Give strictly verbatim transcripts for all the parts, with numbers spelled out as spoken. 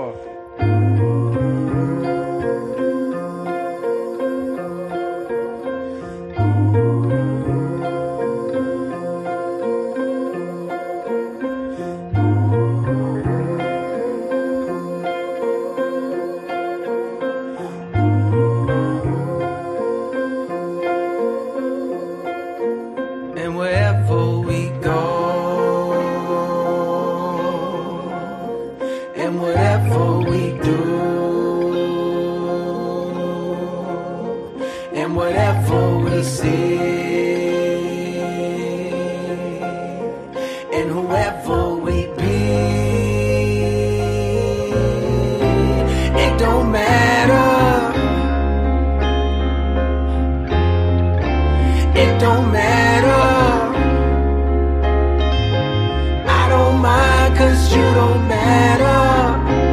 sure. And wherever we go, and whatever we do, and whatever we see, and whoever we be, it don't matter, it don't matter. I don't mind, cause you don't matter.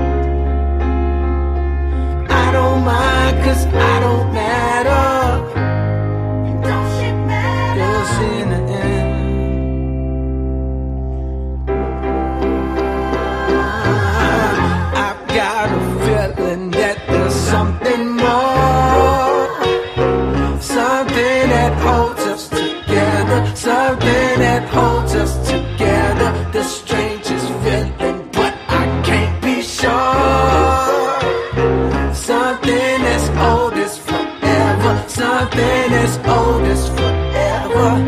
I don't mind, cause I don't matter. Don't shit matter. You'll see in the end. I've got a feeling that there's something more, something that holds us together, something that holds us together. The strangest feeling, but I can't be sure. Something as old as forever, something as old as forever.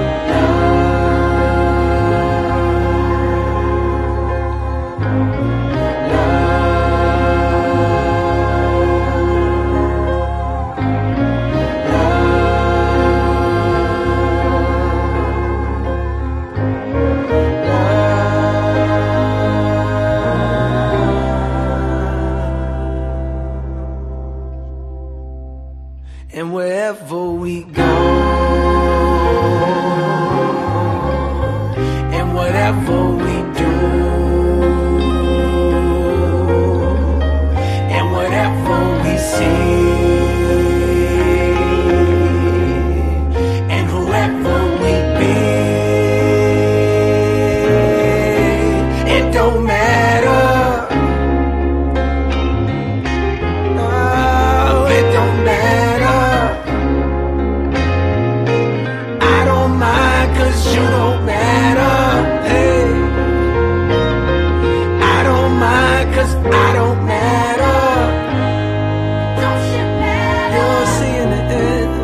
And wherever we go, and whatever we do, and whatever we see, and whoever we be, it don't matter. No, it don't matter. You don't matter, hey. I don't mind, cause I don't matter. Don't shit matter. You'll see in the end.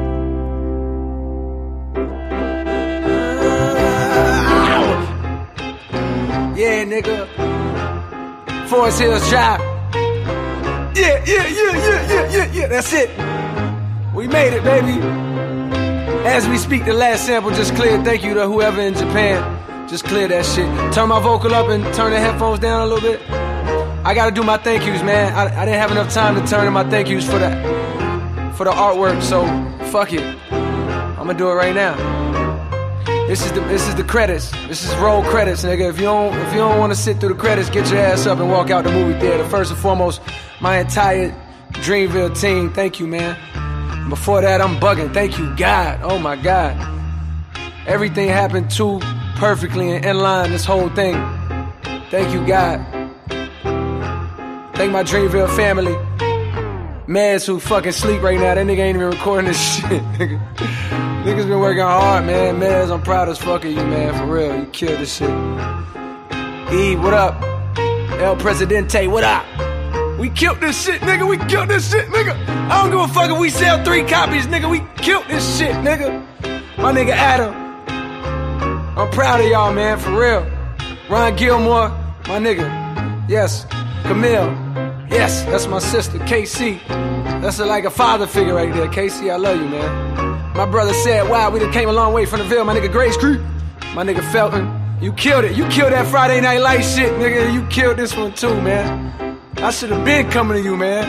Uh, yeah, nigga. Forest Hills Drive. Yeah, yeah, yeah, yeah, yeah, yeah, yeah. That's it. We made it, baby. As we speak, the last sample just cleared. Thank you to whoever in Japan. Just clear that shit. Turn my vocal up and turn the headphones down a little bit. I gotta do my thank yous, man. I, I didn't have enough time to turn in my thank yous for the, for the artwork, so fuck it. I'm gonna do it right now. This is the this is the credits. This is roll credits, nigga. If you don't if you don't want to sit through the credits, get your ass up and walk out the movie theater. First and foremost, my entire Dreamville team, thank you, man. Before that, I'm bugging. Thank you, God. Oh my God. Everything happened too perfectly and in line, this whole thing. Thank you, God. Thank my Dreamville family. Mez, who fucking sleep right now. That nigga ain't even recording this shit. Niggas been working hard, man. Mez, I'm proud as fuck of you, man. For real. You killed this shit. E, what up? El Presidente, what up? We killed this shit, nigga. We killed this shit, nigga. I don't give a fuck if we sell three copies, nigga. We killed this shit, nigga. My nigga Adam. I'm proud of y'all, man, for real. Ron Gilmore, my nigga. Yes. Camille. Yes, that's my sister, K C. That's a, like a father figure right there. K C, I love you, man. My brother said, wow, we done came a long way from the Ville. My nigga Grace Creek. My nigga Felton. You killed it. You killed that Friday Night Light shit, nigga. You killed this one too, man. I should have been coming to you, man.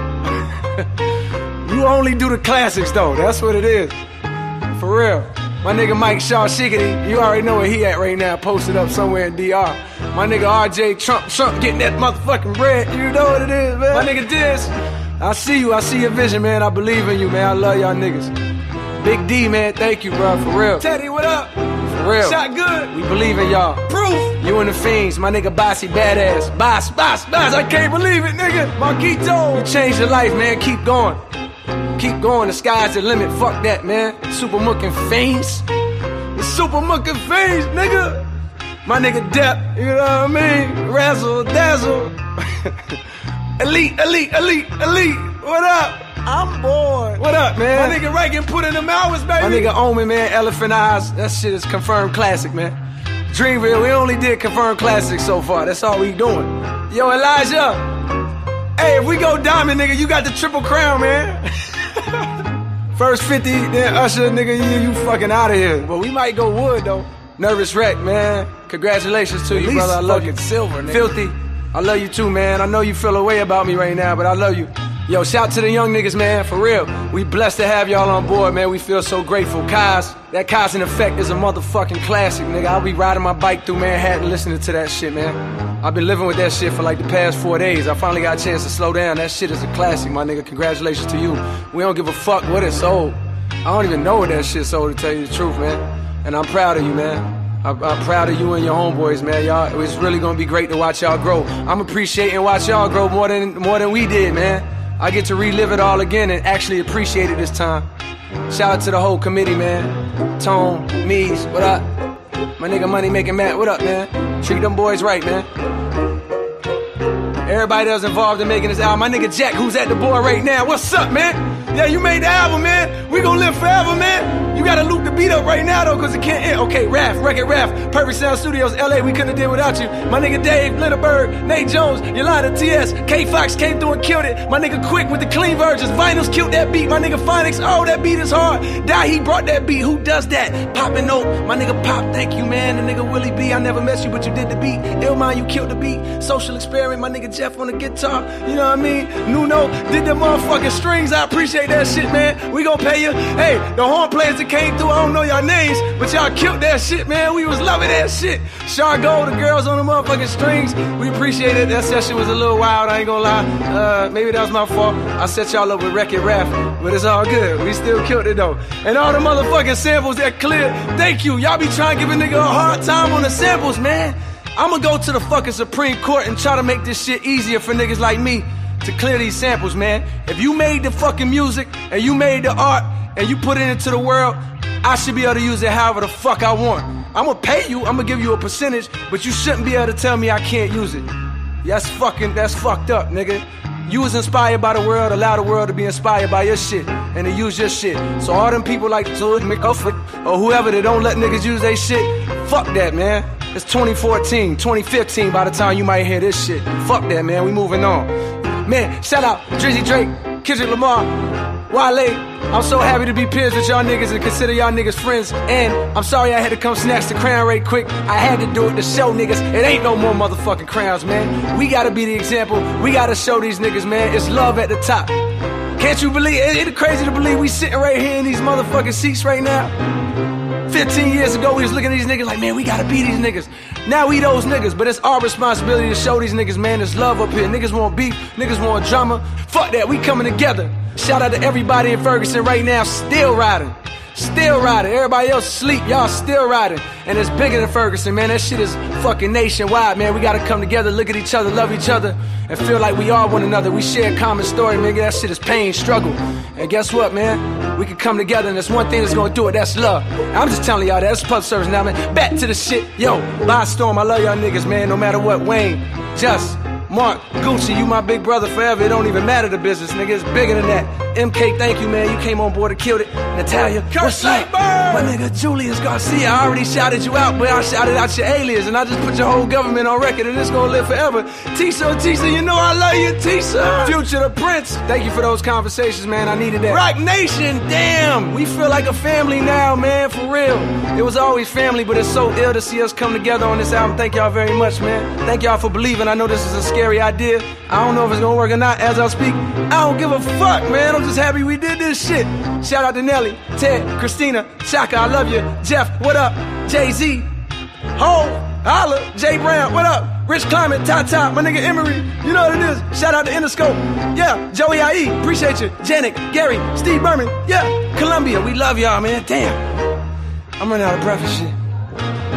You only do the classics, though. That's what it is. For real. My nigga Mike Shaw Shiggity, you already know where he at right now, posted up somewhere in D R. My nigga R J Trump, Trump getting that motherfucking bread. You know what it is, man. My nigga Diz, I see you. I see your vision, man. I believe in you, man. I love y'all niggas. Big D, man. Thank you, bro. For real. Teddy, what up? For For real. Shot good. We believe in y'all. Proof. You and the Fiends, my nigga Bossy Badass. Boss, boss, boss. I can't believe it, nigga. Marquito. You changed your life, man. Keep going. Keep going. The sky's the limit. Fuck that, man. Super Mookin' Fiends. The Super Mookin' Fiends, nigga. My nigga Depp, you know what I mean? Razzle, dazzle. Elite, elite, elite, elite. What up? I'm bored. What up, man? My nigga Reagan put in them hours, baby. My nigga Omen, man, Elephant Eyes. That shit is confirmed classic, man. Dreamville, we only did confirmed classics so far. That's all we doing. Yo, Elijah. Hey, if we go diamond, nigga, you got the triple crown, man. First fifty, then Usher, nigga, you, you fucking out of here. But we might go wood, though. Nervous Wreck, man. Congratulations to At you, brother. I love you. Silver, nigga. Filthy. I love you too, man. I know you feel a way about me right now, but I love you. Yo, shout out to the young niggas, man, for real. We blessed to have y'all on board, man. We feel so grateful. Kaz, that Kaz in Effect is a motherfucking classic, nigga. I'll be riding my bike through Manhattan listening to that shit, man. I've been living with that shit for like the past four days. I finally got a chance to slow down. That shit is a classic, my nigga. Congratulations to you. We don't give a fuck what it sold. I don't even know what that shit sold, to tell you the truth, man. And I'm proud of you, man. I'm, I'm proud of you and your homeboys, man. Y'all, it's really gonna be great to watch y'all grow. I'm appreciating watch y'all grow more than more than we did, man. I get to relive it all again and actually appreciate it this time. Shout out to the whole committee, man. Tone, Mees, what up? My nigga Money Making Matt, what up, man? Treat them boys right, man. Everybody that was involved in making this album. My nigga Jack, who's at the board right now. What's up, man? Yeah, you made the album, man. We gon' live forever, man. You gotta loop the beat up right now, though, cause it can't end. Okay, Raph, Record Raph, Perfect Sound Studios, L A, we couldn't have did without you. My nigga Dave, Lindenberg, Nate Jones, Yolanda, T S, K Fox came through and killed it. My nigga Quick with the clean versions, Vinyls killed that beat. My nigga Phonics, oh, that beat is hard. Die, he brought that beat, who does that? Poppin' Note, my nigga Pop, thank you, man. The nigga Willie B, I never met you, but you did the beat. Illmind, you killed the beat. Social Experiment, my nigga Jeff on the guitar, you know what I mean? Nuno did the motherfucking strings, I appreciate that shit, man. We gon' pay you. Hey, the horn players that came through, I don't know y'all names, but y'all killed that shit, man. We was loving that shit. Chargo, the girls on the motherfucking strings, we appreciate it. That session was a little wild, I ain't gonna lie. Uh, maybe that was my fault. I set y'all up with Wreck-It Rap, but it's all good. We still killed it though. And all the motherfucking samples that cleared, thank you. Y'all be trying to give a nigga a hard time on the samples, man. I'ma go to the fucking Supreme Court and try to make this shit easier for niggas like me to clear these samples, man. If you made the fucking music and you made the art and you put it into the world, I should be able to use it however the fuck I want. I'm gonna pay you, I'm gonna give you a percentage, but you shouldn't be able to tell me I can't use it. That's fucking, that's fucked up, nigga. You was inspired by the world, allow the world to be inspired by your shit and to use your shit. So all them people like Zoid McUfford or whoever that don't let niggas use their shit, fuck that, man. It's twenty fourteen, twenty fifteen by the time you might hear this shit. Fuck that, man, we moving on. Man, shout out Drizzy Drake, Kendrick Lamar, Wale. I'm so happy to be peers with y'all niggas and consider y'all niggas friends. And I'm sorry I had to come snatch the crown right quick. I had to do it to show niggas it ain't no more motherfucking crowns, man. We gotta be the example. We gotta show these niggas, man. It's love at the top. Can't you believe it? It's crazy to believe we sitting right here in these motherfucking seats right now. fifteen years ago, we was looking at these niggas like, man, we gotta be these niggas. Now we those niggas, but it's our responsibility to show these niggas, man, there's love up here. Niggas want beef, niggas want drama. Fuck that, we coming together. Shout out to everybody in Ferguson right now, still riding. Still riding. Everybody else asleep, y'all still riding. And it's bigger than Ferguson, man. That shit is fucking nationwide, man. We gotta come together, look at each other, love each other, and feel like we are one another. We share a common story, nigga. That shit is pain, struggle. And guess what, man? We can come together, and there's one thing that's gonna do it, that's love. I'm just telling y'all that. That's public service now, man. Back to the shit. Yo, by storm, I love y'all niggas, man. No matter what, Wayne, Just, Mark, Gucci, you my big brother forever. It don't even matter the business, nigga. It's bigger than that. M K, thank you, man. You came on board and killed it. Natalia, what's up? My nigga Julius Garcia, I already shouted you out, but I shouted out your alias, and I just put your whole government on record, and it's gonna live forever. Tisa, Tisa, you know I love you, Tisa. Future the Prince, thank you for those conversations, man. I needed that. Rock Nation, damn, we feel like a family now, man, for real. It was always family, but it's so ill to see us come together on this album. Thank y'all very much, man. Thank y'all for believing. I know this is a scary idea. I don't know if it's gonna work or not as I speak. I don't give a fuck, man. I'm just happy we did this shit. Shout out to Nelly, Ted, Christina, Chaka, I love you. Jeff, what up? Jay-Z, Ho, Holla, Jay Brown, what up? Rich Climate, Tata, my nigga Emery, you know what it is. Shout out to Interscope, yeah. Joey I E, appreciate you. Janik, Gary, Steve Berman, yeah. Columbia, we love y'all, man. Damn, I'm running out of breath and shit.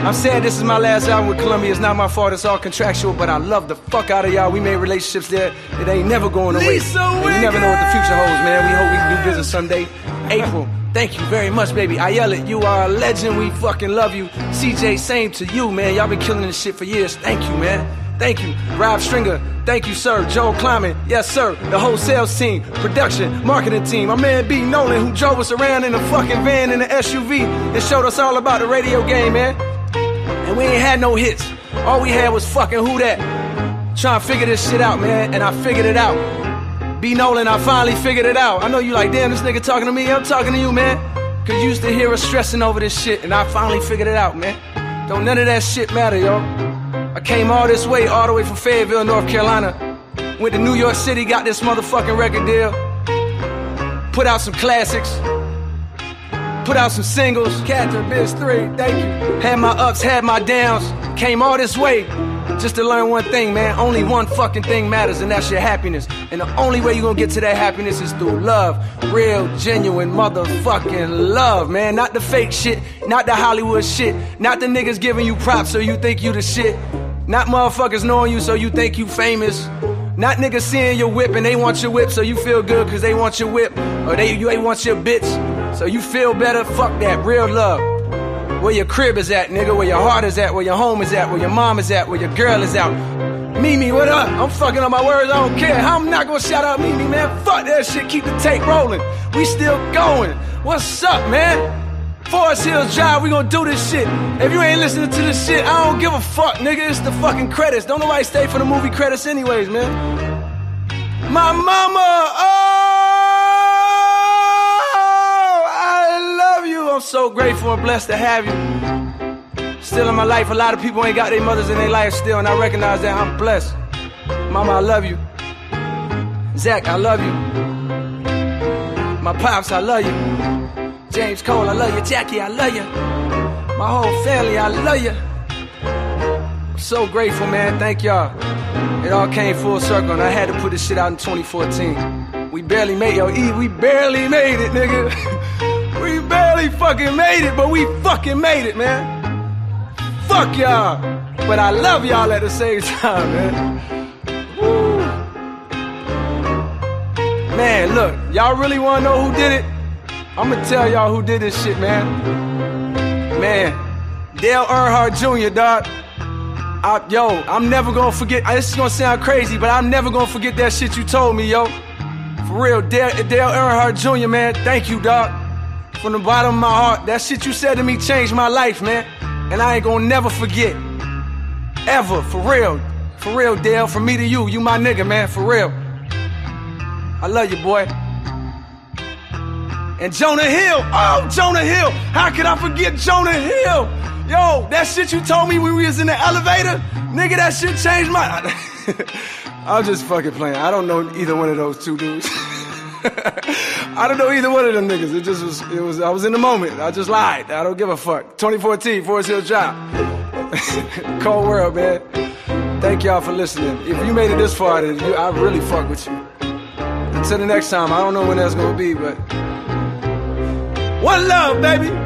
I'm sad this is my last album with Columbia. It's not my fault, it's all contractual, but I love the fuck out of y'all. We made relationships there. It ain't never going away. Lisa And you never know what the future holds, man. We hope we can do business someday. April, thank you very much, baby. Ayala, you are a legend. We fucking love you. C J, same to you, man. Y'all been killing this shit for years. Thank you, man. Thank you. Rob Stringer, thank you, sir. Joel Kleiman, yes, sir. The whole sales team, production, marketing team. My man B. Nolan, who drove us around in a fucking van in the S U V and showed us all about the radio game, man. And we ain't had no hits. All we had was fucking Who Dat. Trying to figure this shit out, man. And I figured it out. B. Nolan, I finally figured it out. I know you like, damn, this nigga talking to me. I'm talking to you, man. Cause you used to hear us stressing over this shit. And I finally figured it out, man. Don't none of that shit matter, yo. I came all this way, all the way from Fayetteville, North Carolina. Went to New York City, got this motherfucking record deal. Put out some classics. Put out some singles. Catherine Biz three, thank you. Had my ups, had my downs. Came all this way just to learn one thing, man. Only one fucking thing matters, and that's your happiness. And the only way you're gonna get to that happiness is through love. Real, genuine, motherfucking love, man. Not the fake shit, not the Hollywood shit. Not the niggas giving you props so you think you the shit. Not motherfuckers knowing you so you think you famous. Not niggas seeing your whip and they want your whip so you feel good cause they want your whip. Or they, you ain't want your bitch so you feel better. Fuck that, real love. Where your crib is at, nigga. Where your heart is at, where your home is at, where your mom is at, where your girl is out. Mimi, what up? I'm fucking up my words, I don't care. I'm not gonna shout out Mimi, man. Fuck that shit, keep the tape rolling. We still going. What's up, man? Forest Hills Drive, we gonna do this shit. If you ain't listening to this shit, I don't give a fuck, nigga. It's the fucking credits. Don't nobody stay for the movie credits anyways, man. My mama, oh, I love you. I'm so grateful and blessed to have you. Still in my life, a lot of people ain't got their mothers in their life still, and I recognize that. I'm blessed. Mama, I love you. Zach, I love you. My pops, I love you. James Cole, I love you. Jackie, I love you. My whole family, I love you. I'm so grateful, man. Thank y'all. It all came full circle, and I had to put this shit out in twenty fourteen. We barely made it. Yo, E, we barely made it, nigga. We barely fucking made it, but we fucking made it, man. Fuck y'all. But I love y'all at the same time, man. Woo. Man, look, y'all really wanna know who did it? I'm gonna tell y'all who did this shit, man. Man, Dale Earnhardt Junior, dog. I, yo, I'm never gonna forget. This is gonna sound crazy, but I'm never gonna forget that shit you told me, yo. For real, Dale, Dale Earnhardt Junior, man. Thank you, dog. From the bottom of my heart, that shit you said to me changed my life, man. And I ain't gonna never forget. Ever, for real. For real, Dale. From me to you, you my nigga, man. For real. I love you, boy. And Jonah Hill, oh, Jonah Hill. How could I forget Jonah Hill? Yo, that shit you told me when we was in the elevator, nigga, that shit changed my... I'm just fucking playing. I don't know either one of those two dudes. I don't know either one of them niggas. It just was, it was, I was in the moment. I just lied. I don't give a fuck. twenty fourteen, Forest Hills Drive. Cold world, man. Thank y'all for listening. If you made it this far, then you, I really fuck with you. Until the next time, I don't know when that's gonna be, but... One love, baby.